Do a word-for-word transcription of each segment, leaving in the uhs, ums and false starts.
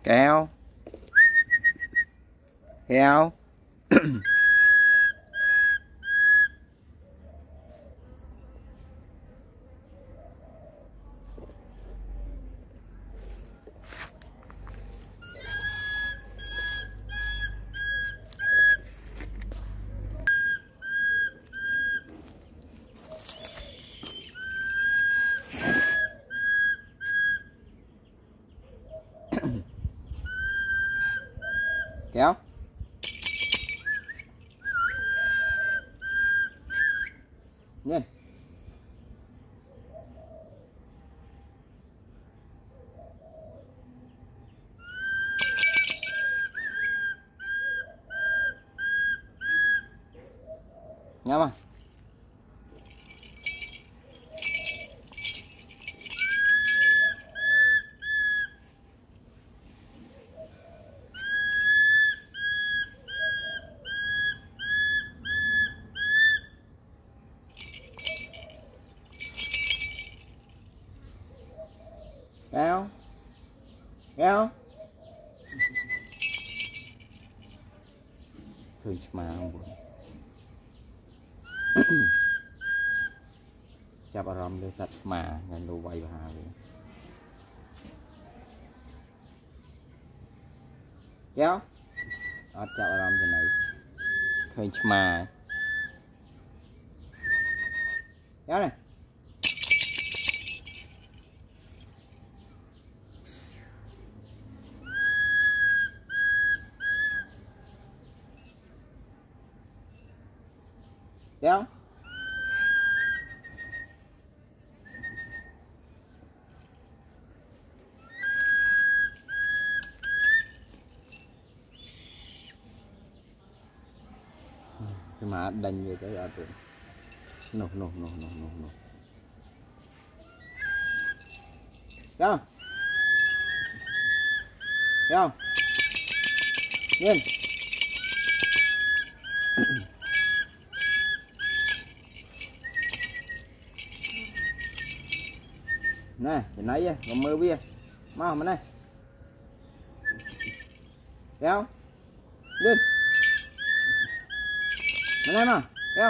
Kéo kéo kéo nhìn nhá mà kéo kéo thôi mà không buồn chạp ở rộng để sạch mà ngành đồ quay vào hà vậy kéo ở chạp ở rộng trên này khơi mà kéo này kéo cái mà đánh về cái ở tường nổ nổ nổ nổ nổ nổ kéo kéo lên này cái này còn mơ bia mau mà này kéo lên mà này mà kéo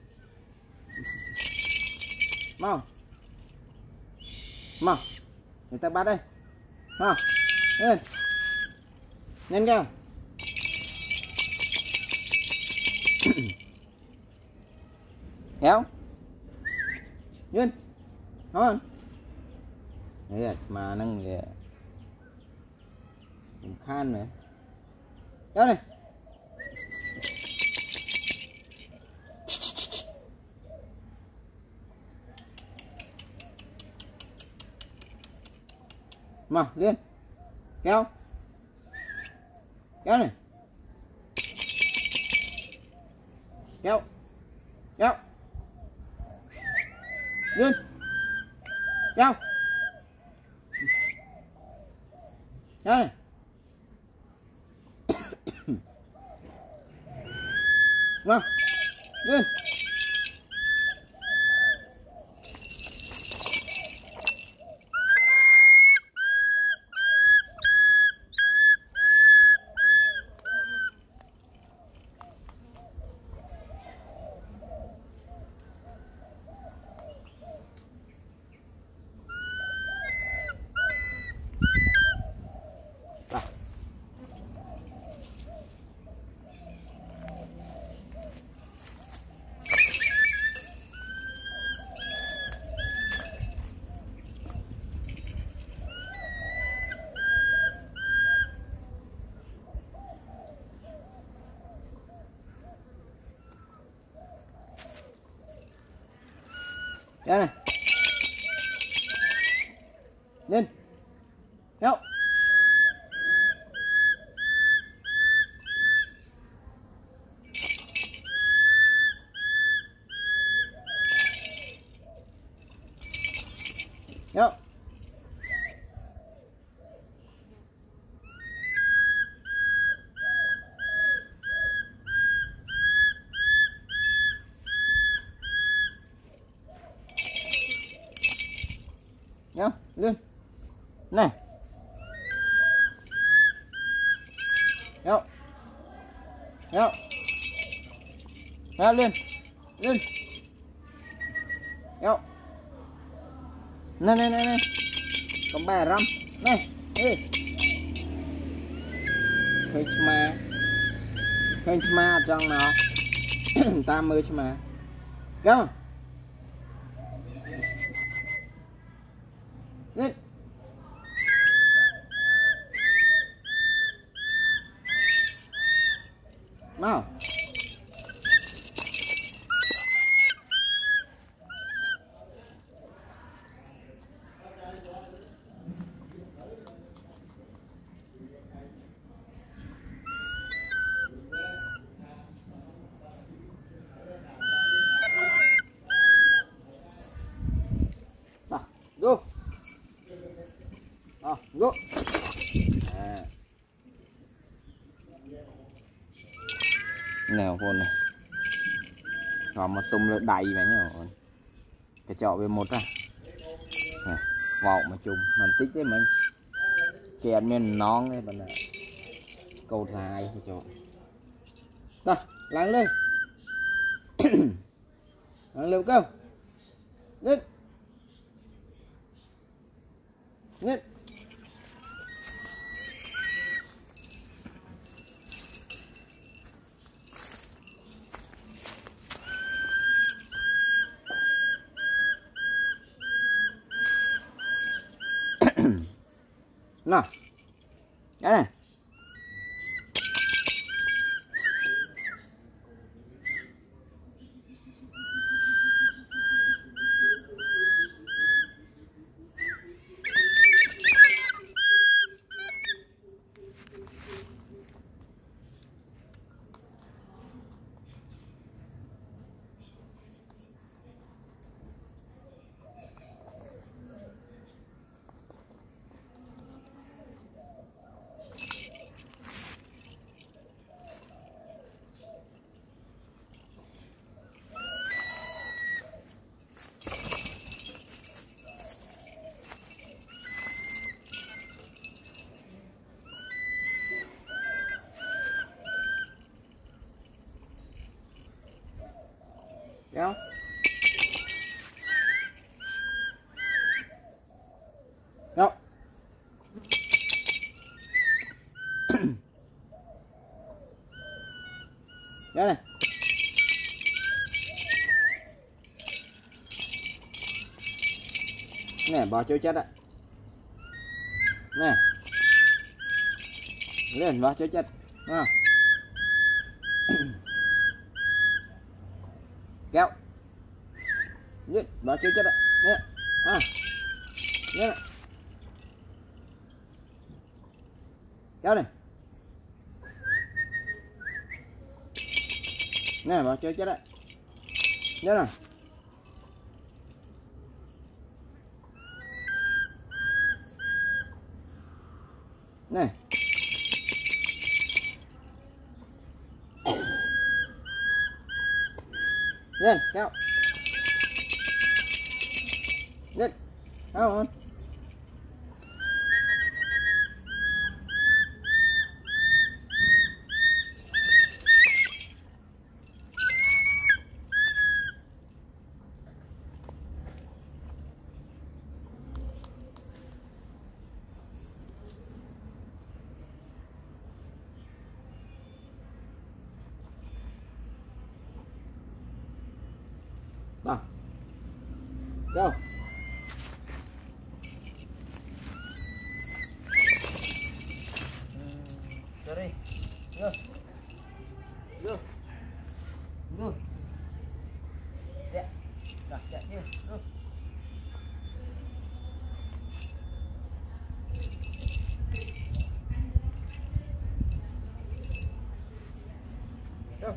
mau mau người ta bắt đây mau lên nhanh kéo kéo lên ngon đấy mà năng gì cũng khan nữa kéo này mà lên kéo kéo này kéo kéo lên kéo kéo này mà lên kéo này lên kéo kéo nhá lên này kéo kéo kéo lên lên kéo này này này này còn ba răm này ê khơi mà khơi mà trong nào ta mới mà kéo lên mau go à, go à. Nào con này còn mà tung lên đầy mà nhá cái chọ về một ra vào mà chung mình tích đấy mình chèn men nón đấy bạn này câu hai cái chọ đó lăn lên lăn lên câu lên lên nào cái này kéo kéo cái này nè bỏ chỗ chết ạ nè lên bỏ chỗ chết à. Kéo lên bỏ chỗ chết ạ nè à nè kéo này nè bỏ chỗ chết ạ nè nào này lên kéo lên không đó go cho đi go go go dạ dạ dạ chưa go go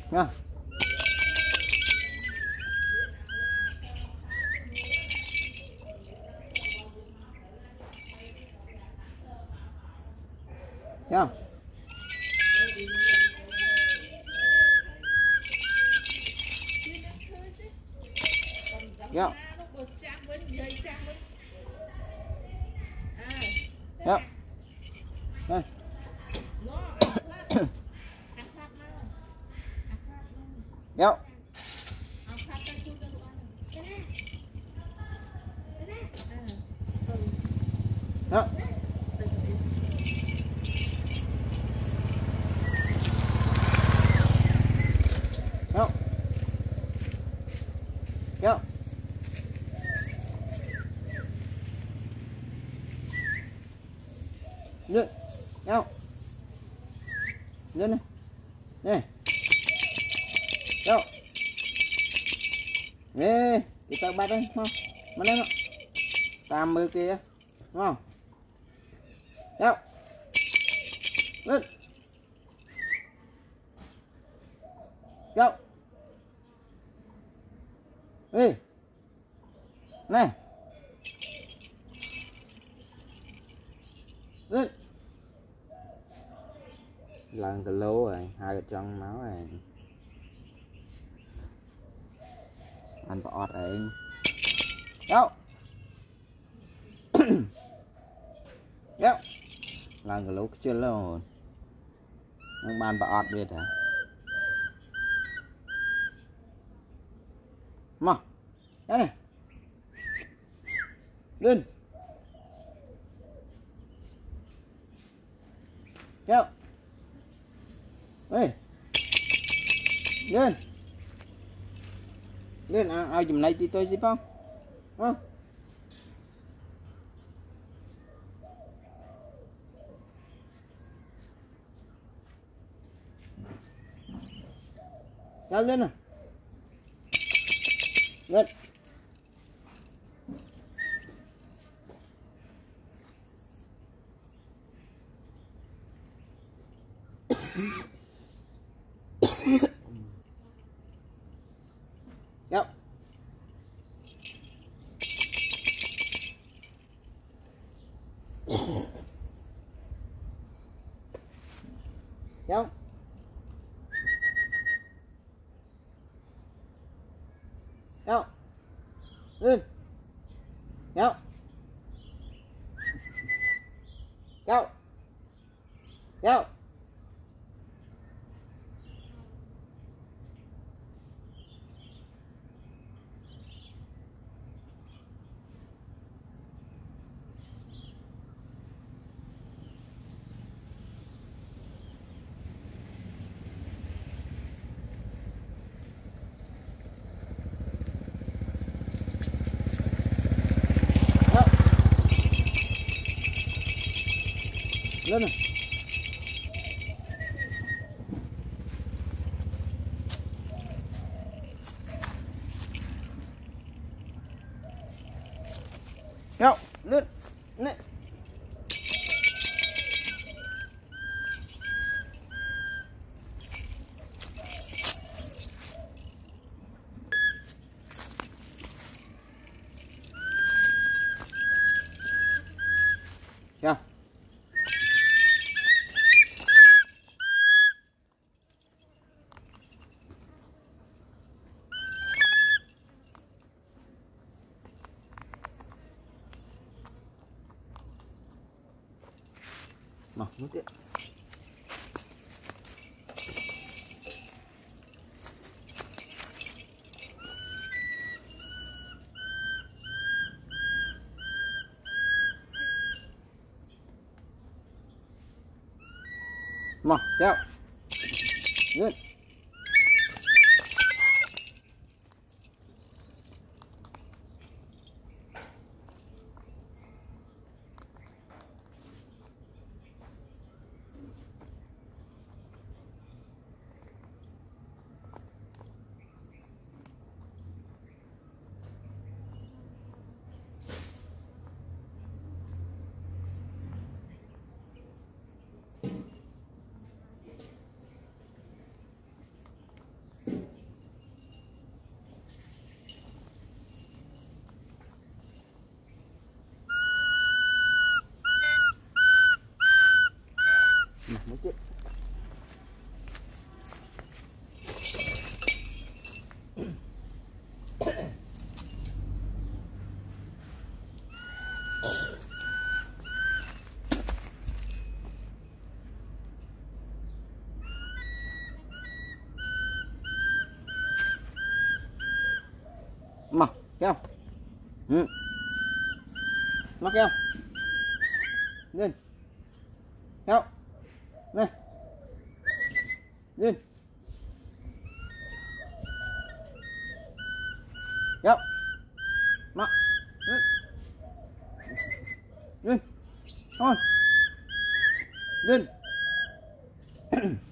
nha. Nha. Dạ. Dạ. Đây. Dạ. Dạ. Dạ. Dạ. Lên. Dạ. Lên này. Nè. Dạ. Nè, kita bắt đây, mau. Mana nó? Tam mươi kia. Đúng không? Dạ. Lên. Dạ. Ê. Này. Lên. Lần cái lố rồi, hai cái chân máu này. Anh có ọt ấy. Đâu. Đâu. Lần cái lố chưa lâu. Nhưng bạn có ọt biết hả? Mà. Đây này. Lên. Kéo. Ê. Lên. Lên à, ao chùm này thì tôi xíp không? Không? Kéo lên nè. Lên. Yep. Yep. Yep. Lên. Yep. Yep. Yep. Lên này. Kéo lên. Này. Kéo. Mà nước tiện. Mà kéo. Lên. Kêu. Ừ. Mắc kêu. Lên. Kêu. Này. Lên. Kêu. Mắc. Lên. Lên. Thôi. Lên.